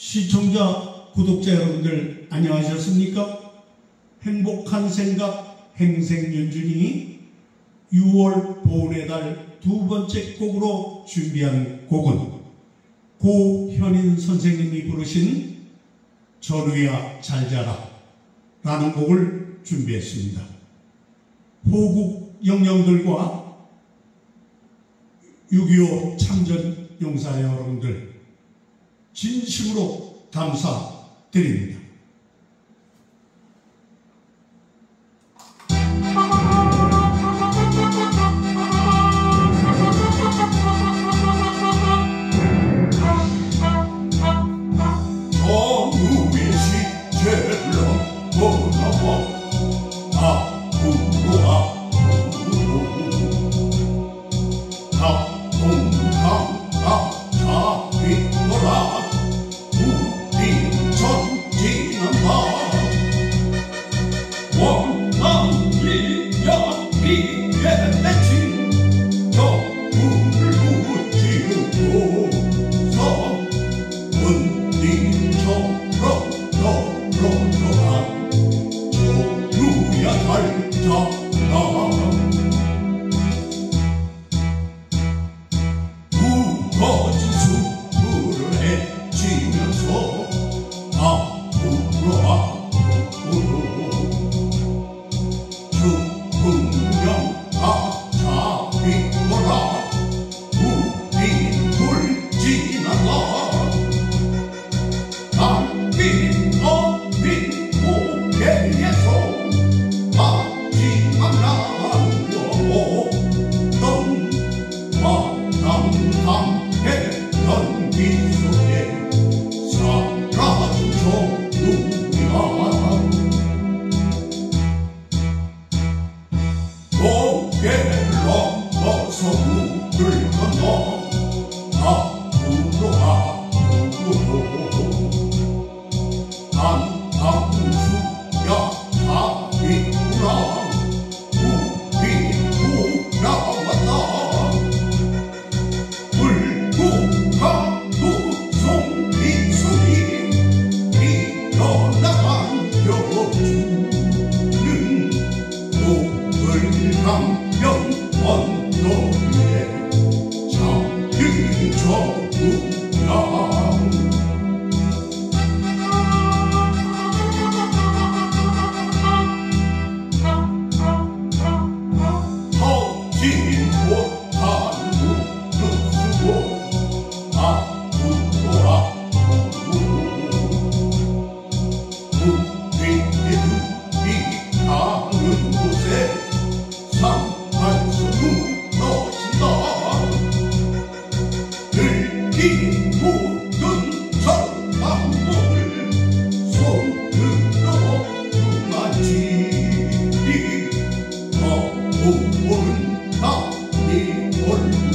시청자, 구독자 여러분들 안녕하셨습니까? 행복한 생각 행생연준이 6월 보훈의 달 두 번째 곡으로 준비한 곡은 고현인 선생님이 부르신 전우야 잘 자라 라는 곡을 준비했습니다. 호국 영령들과 6.25 참전 용사 여러분들 진심으로 감사드립니다. 전우의 시체로 돌아와 앞으로 앞동강 잡히거라 우리 전진한다 원망이야 비에 맺힌 저물을 무찌르고서 은님처럼 떨어져간 전우야 잘 자라 무거진 숲을 헤치면서 앞으로 죽음령 다 잡히거라 우린 돌진한다 달빛 어린 고개에서 마지막 나누어 넌 마당당해 연기 속에 사라진 전우야 고개를 넘어서 물을 건너 앞으로 한방수야 가비구나 우리 돌아왔다 울고 가도 송이소리 일어나간 여주는 독을강변 언덕에 잠든 전우야 터진 못한 무릎 쓰고 앞으로 우리의 눈이 가는 곳에 상한수 무너진다 늙긴 묻은 철망목을 손으로 그만지니 오른 나네 얼굴